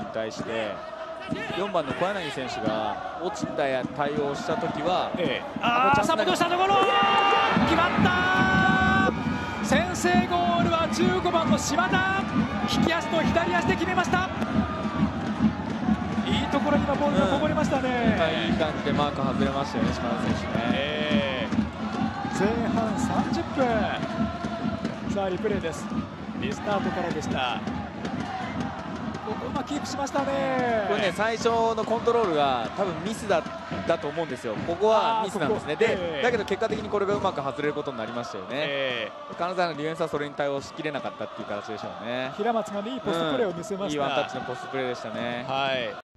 対して4番の小柳選手が落ちた対応したときは、 さあ戻したところ決まった。先制ゴールは15番の島田、利き足と左足で決めました。いいところに今ボールがこぼれましたね。 いい感じでマーク外れましたよね、島田選手ね。 前半30分、さあリプレイです。リスタートからでした。ここキープしましたね。 これね、最初のコントロールが多分ミスだと思うんですよ。ここはミスなんですね。で、だけど結果的にこれがうまく外れることになりましたよね。金沢のディフェンスはそれに対応しきれなかったっていう形でしょうね。 平松がいいポストプレーを見せました。 いいワンタッチのポストプレーでしたね。